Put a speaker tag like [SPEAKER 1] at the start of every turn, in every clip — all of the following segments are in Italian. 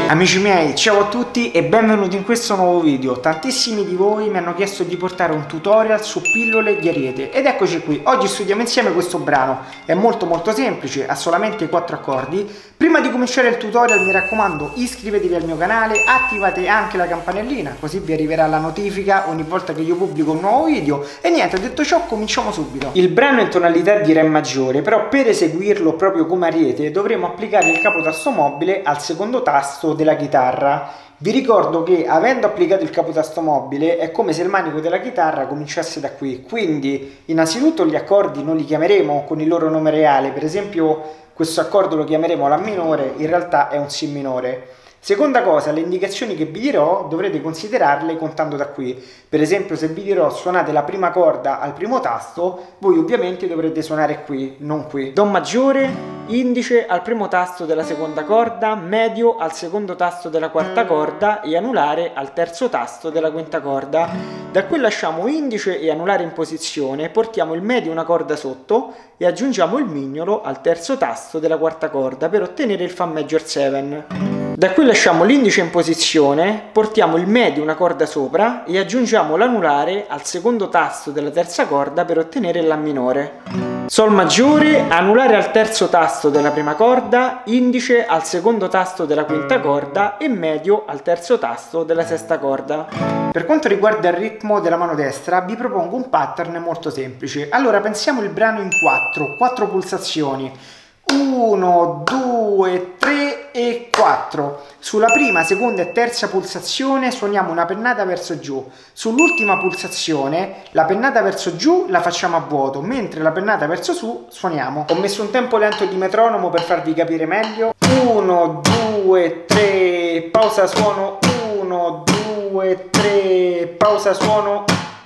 [SPEAKER 1] Amici miei, ciao a tutti e benvenuti in questo nuovo video. Tantissimi di voi mi hanno chiesto di portare un tutorial su pillole di Ariete ed eccoci qui. Oggi studiamo insieme questo brano. È molto semplice, ha solamente 4 accordi. Prima di cominciare il tutorial mi raccomando iscrivetevi al mio canale, attivate anche la campanellina così vi arriverà la notifica ogni volta che io pubblico un nuovo video. E niente, detto ciò cominciamo subito. Il brano è in tonalità di Re maggiore, però per eseguirlo proprio come Ariete dovremo applicare il capotasto mobile al secondo tasto della chitarra. Vi ricordo che avendo applicato il capotasto mobile è come se il manico della chitarra cominciasse da qui, quindi innanzitutto gli accordi non li chiameremo con il loro nome reale, per esempio questo accordo lo chiameremo La minore, in realtà è un Si minore. Seconda cosa, le indicazioni che vi dirò dovrete considerarle contando da qui. Per esempio se vi dirò suonate la prima corda al primo tasto, voi ovviamente dovrete suonare qui, non qui. Do maggiore, indice al primo tasto della seconda corda, medio al secondo tasto della quarta corda e anulare al terzo tasto della quinta corda. Da qui lasciamo indice e anulare in posizione, portiamo il medio una corda sotto e aggiungiamo il mignolo al terzo tasto della quarta corda per ottenere il Fa major 7. Da qui lasciamo l'indice in posizione, portiamo il medio una corda sopra e aggiungiamo l'anulare al secondo tasto della terza corda per ottenere La minore. Sol maggiore, anulare al terzo tasto della prima corda, indice al secondo tasto della quinta corda e medio al terzo tasto della sesta corda. Per quanto riguarda il ritmo della mano destra vi propongo un pattern molto semplice. Allora pensiamo il brano in 4 pulsazioni. 1, 2, 3 e 4. Sulla prima, seconda e terza pulsazione suoniamo una pennata verso giù. Sull'ultima pulsazione la pennata verso giù la facciamo a vuoto, mentre la pennata verso su suoniamo. Ho messo un tempo lento di metronomo per farvi capire meglio. 1, 2, 3, pausa suono. 1, 2, 3, pausa suono.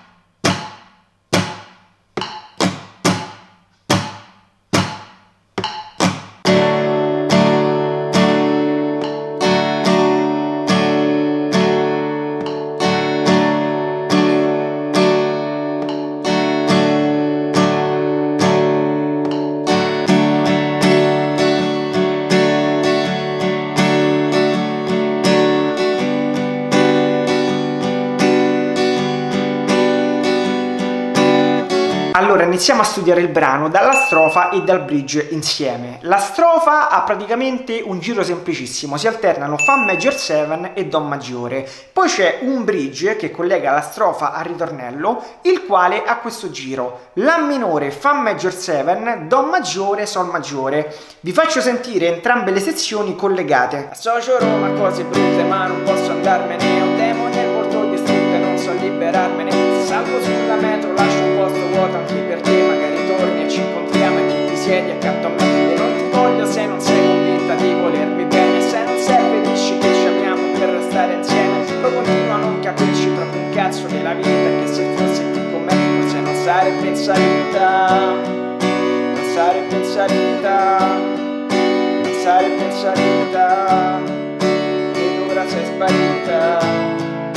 [SPEAKER 1] Allora iniziamo a studiare il brano dalla strofa e dal bridge insieme. La strofa ha praticamente un giro semplicissimo, si alternano Fa major 7 e Do maggiore. Poi c'è un bridge che collega la strofa al ritornello, il quale ha questo giro. La minore, Fa major 7, Do maggiore, Sol maggiore. Vi faccio sentire entrambe le sezioni collegate. Associo Roma a cose brutte ma non posso andarmene, ho demoni nel volto distrutte, non so liberarmene. Se salgo sulla metro lascio un posto vuoto anche per te, magari torni e ci incontriamo e tu ti siedi accanto a me. E non ti voglio se non sei convinta di volermi bene, se non serve dici che ci amiamo per restare insieme. Poi continuo a non capirci proprio un cazzo della vita, che se fossi qui con me forse non sarebbe in salita, non sarebbe in salita, non sarebbe in salita, ed ora sei sparita.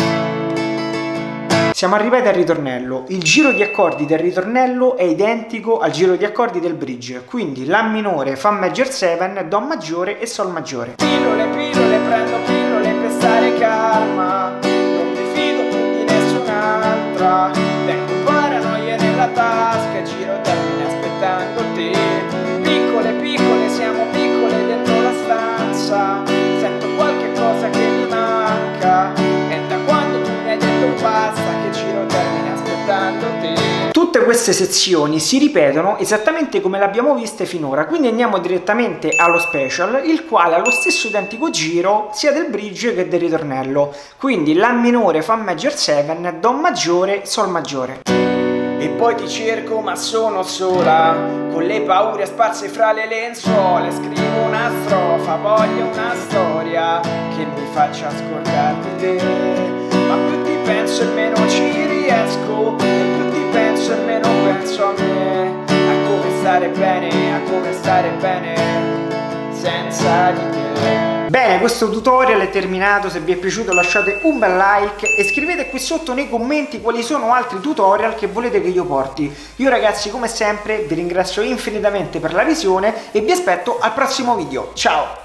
[SPEAKER 1] Siamo arrivati al ritornello. Il giro di accordi del ritornello è identico al giro di accordi del bridge, quindi La minore, Fa major 7, Do maggiore e Sol maggiore. Pillole, prendo pillole per stare calma, non mi fido più di nessun'altra, tengo paranoie nella tasca e giro termine aspettando te. Piccole, siamo piccole dentro la stanza, sento qualche cosa che mi manca, e da quando tu mi hai detto basta che giro termine aspettando te. Tutte queste sezioni si ripetono esattamente come le abbiamo viste finora, quindi andiamo direttamente allo special, il quale ha lo stesso identico giro sia del bridge che del ritornello. Quindi La minore, Fa major 7, Do maggiore, Sol maggiore. E poi ti cerco ma sono sola, con le paure sparse fra le lenzuola. Scrivo una strofa, voglio una storia che mi faccia scordarti te. Ma più ti penso e meno ci riesco, e più ti penso e meno penso a me, a come stare bene senza di te. Bene, questo tutorial è terminato. Se vi è piaciuto lasciate un bel like e scrivete qui sotto nei commenti quali sono altri tutorial che volete che io porti. Io ragazzi come sempre vi ringrazio infinitamente per la visione e vi aspetto al prossimo video. Ciao!